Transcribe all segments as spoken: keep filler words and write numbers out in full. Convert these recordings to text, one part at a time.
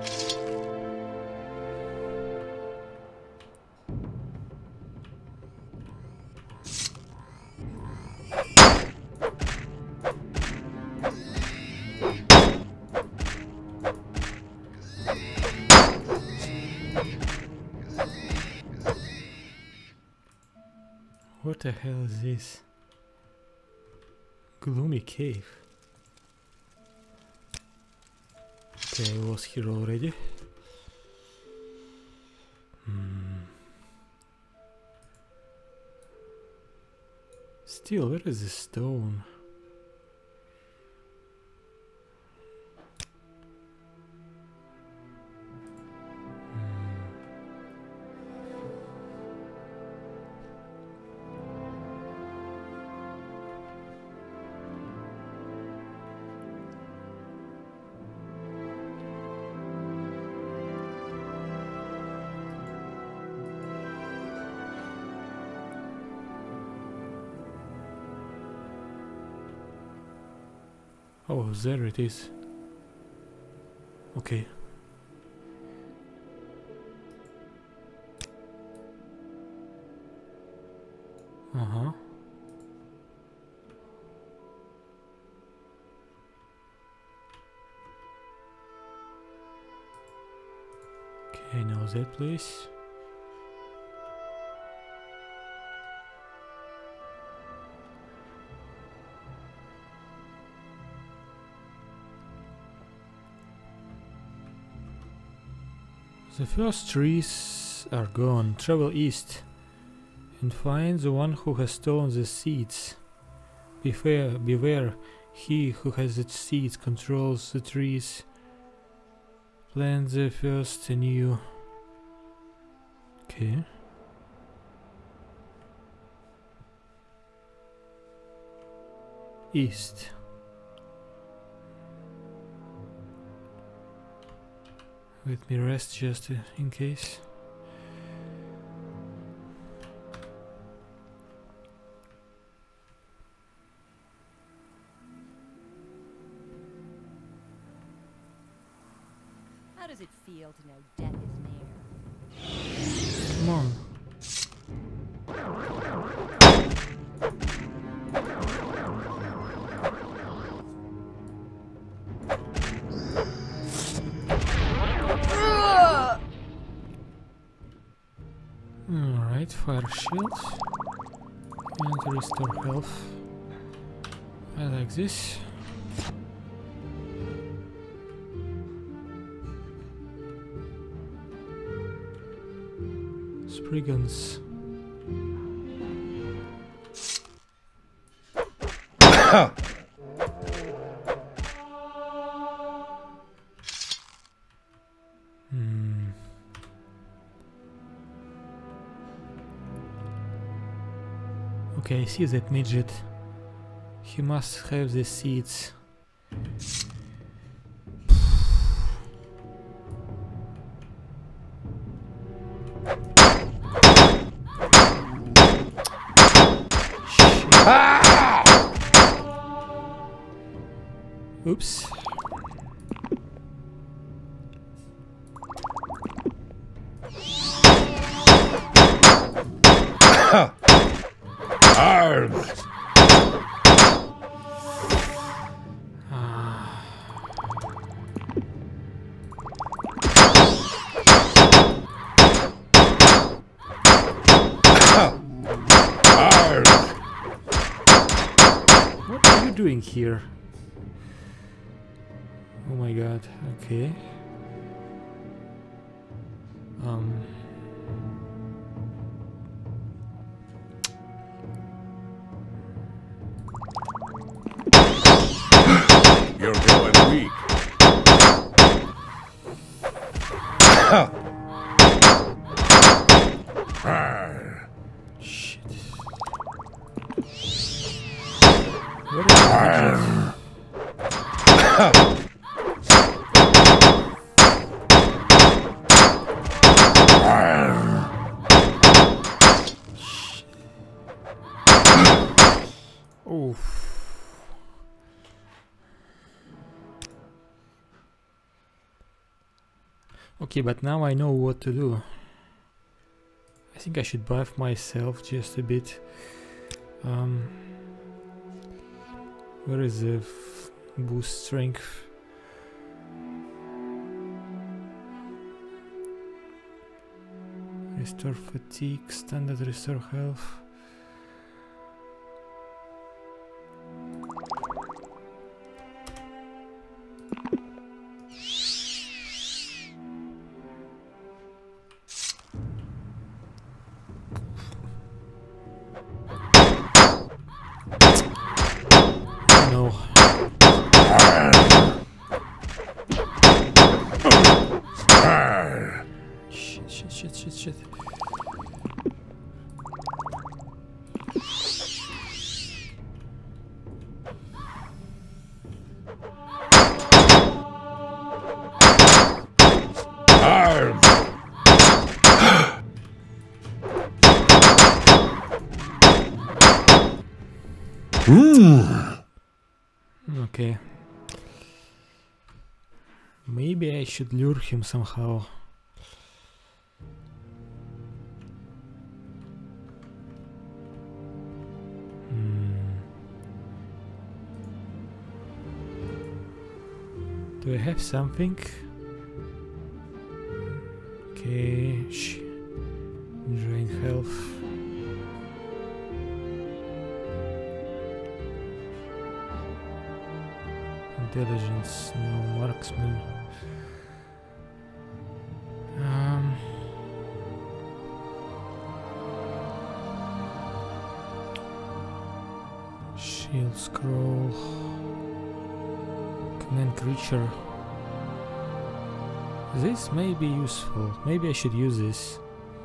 What the hell is this? Gloomy cave. Okay, I was here already. Hmm. Still, where is the stone? Oh, there it is. Okay. Uh-huh. Okay, now that place. The first trees are gone. Travel east and find the one who has stolen the seeds. Beware, beware, he who has the seeds controls the trees. Plant the first anew. Okay. East. Let me rest just uh, in case. How does it feel to know death is near? Come on. Alright, fire shield. And restore health. I like this. Spriggans. Hmm. Okay, I see that midget. He must have the seeds. Oops. Arg! Arg! What are you doing here? Oh my god, okay. Um... You're going weak. Shit. What is Oh. Okay, but now I know what to do. I think I should buff myself just a bit. Um, where is the f boost strength? Restore fatigue, standard restore health. No. Shit, shit, shit, shit, shit. Okay. Maybe I should lure him somehow. Hmm. Do I have something? Okay. Shh. Drain health. Intelligence, no marksman. Um, shield scroll. Command creature. This may be useful. Maybe I should use this.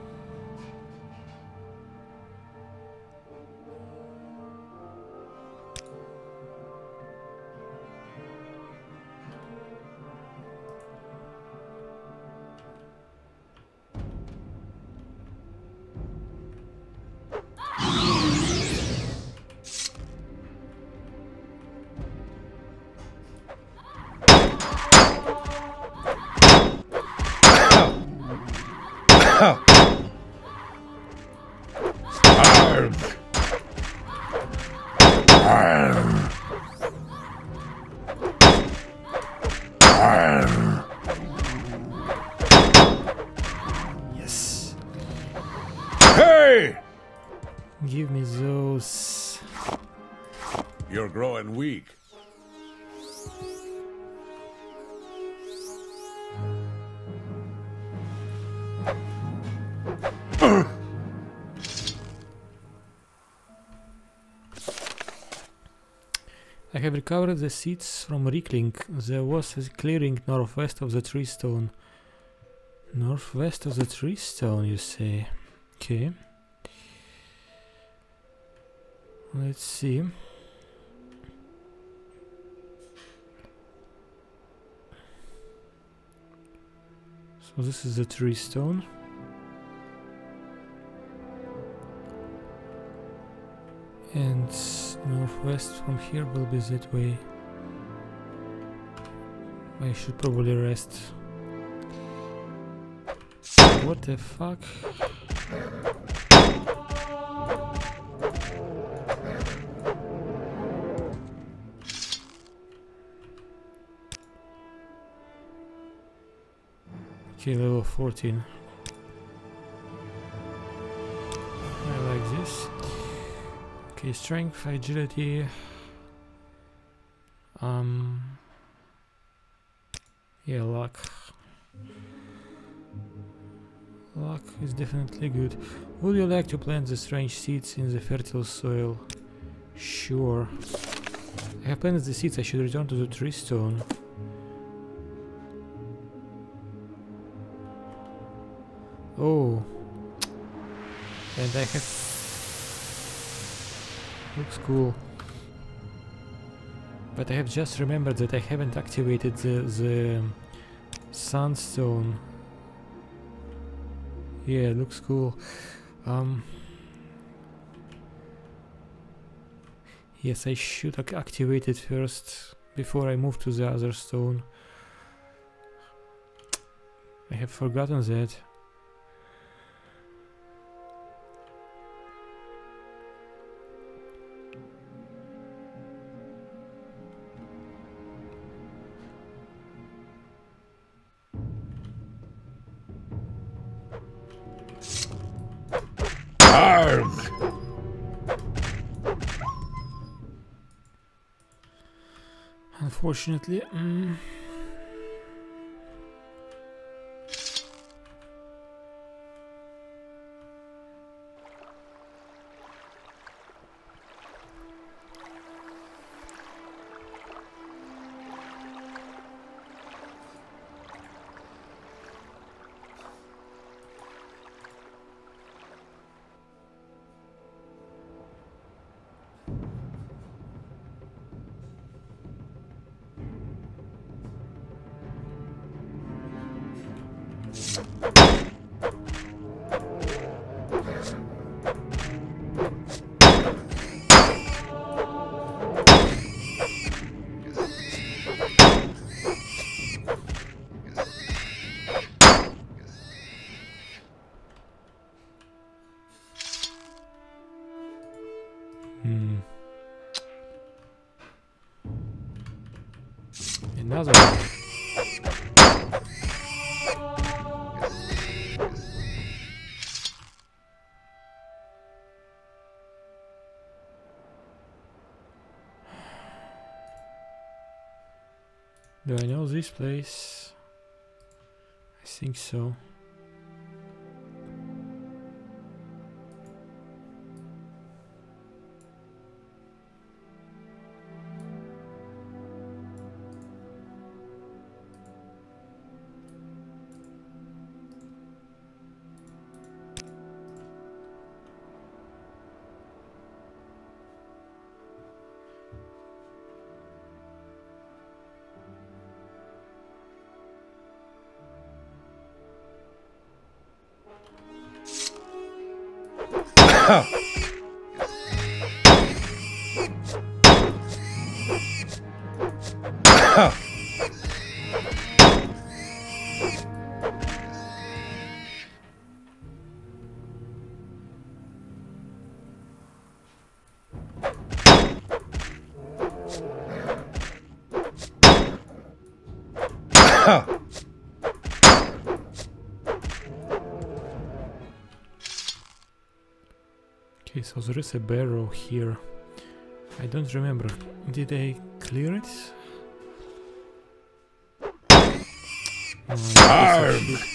Yes. Hey! Give me those. You're growing weak. I have recovered the seeds from Rickling. There was a clearing northwest of the tree stone. Northwest of the tree stone, you say? Okay. Let's see. So this is the tree stone. And northwest from here will be that way. I should probably rest. What the fuck? Okay, level fourteen. I like this. Okay, strength, agility. Um. Yeah, luck. Luck is definitely good. Would you like to plant the strange seeds in the fertile soil? Sure. I have planted the seeds. I should return to the tree stone. Oh. And I have... Looks cool. But I have just remembered that I haven't activated the, the sunstone. Yeah, it looks cool. Um, yes, I should ac activate it first before I move to the other stone. I have forgotten that. Arg! Unfortunately, mm, hmm. Another one. Do I know this place? I think so. Okay, so there is a barrow here. I don't remember. Did I clear it? No, I guess I should.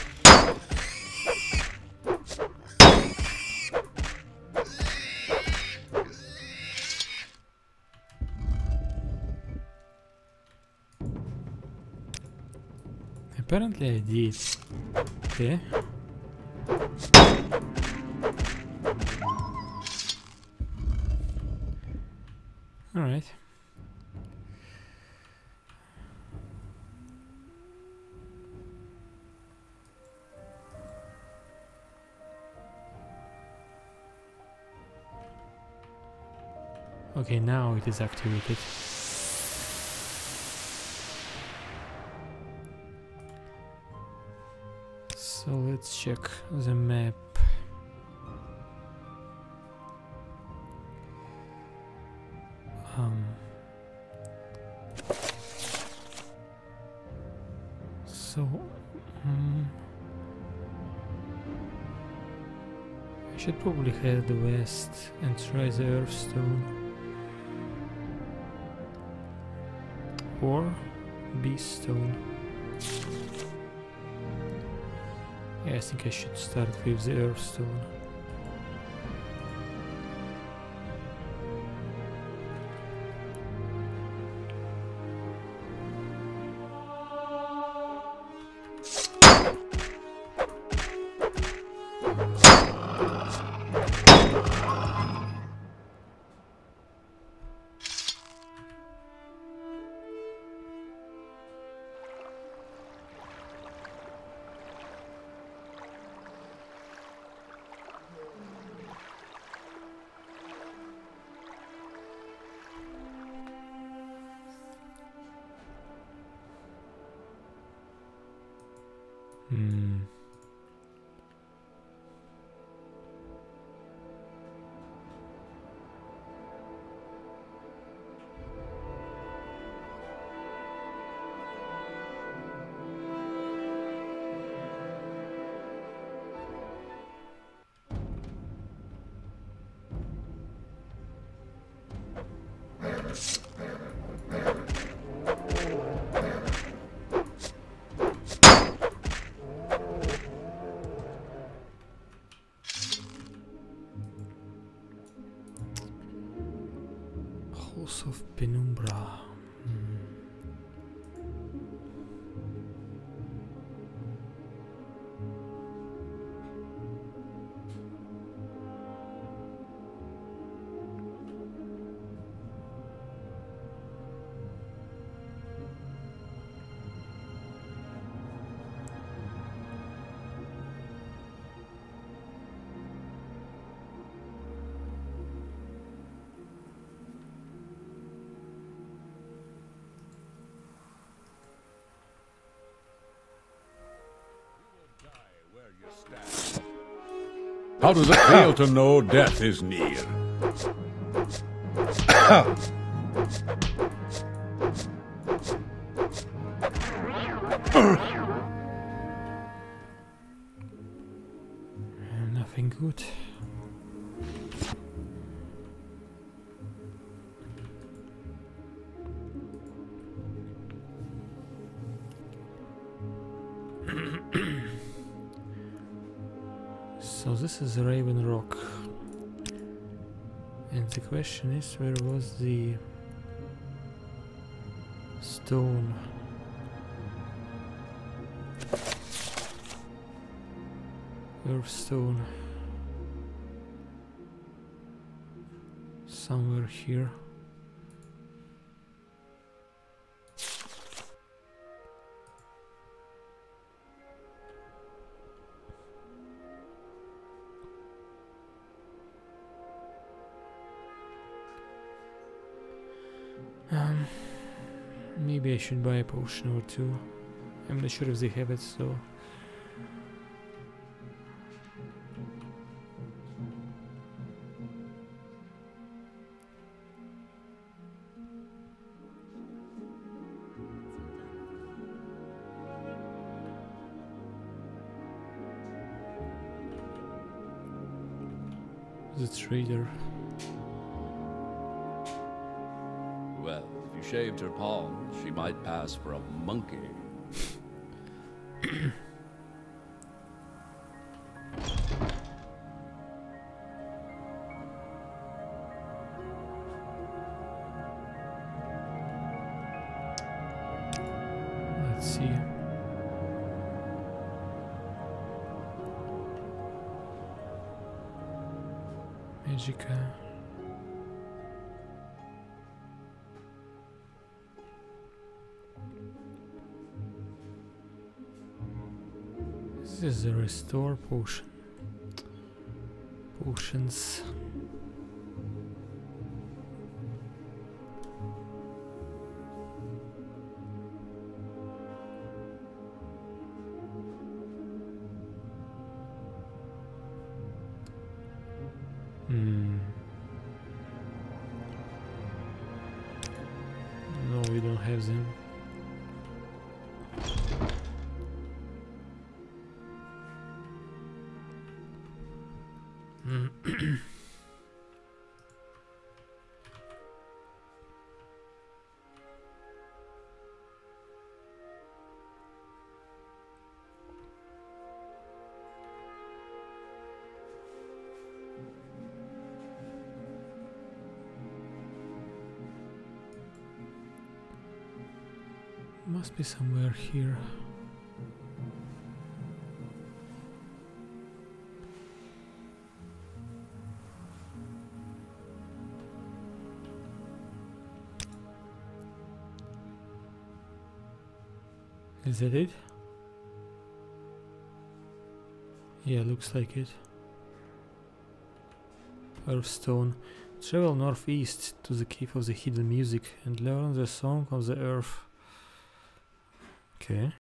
Apparently I did. Okay. Alright. Okay, now it is activated. So let's check the map. Um, so, um, I should probably head west and try the Earthstone. Or Beast Stone. Yeah, I think I should start with the Earthstone. Hmm. Halls of Penumbra. Hmm. How does it feel to know death is near? Nothing good. So this is Raven Rock, and the question is, where was the stone? Earthstone. Somewhere here. Um, maybe I should buy a potion or two. I'm not sure if they have it, so... The trader. Well, if you shaved her palms, she might pass for a monkey. Let's see. Magica. This is a restore potion. Potions. Hmm. No, we don't have them. Must be somewhere here. Is that it? Yeah, looks like it. Earthstone. Travel northeast to the Cave of the Hidden Music and learn the Song of the Earth. Okay.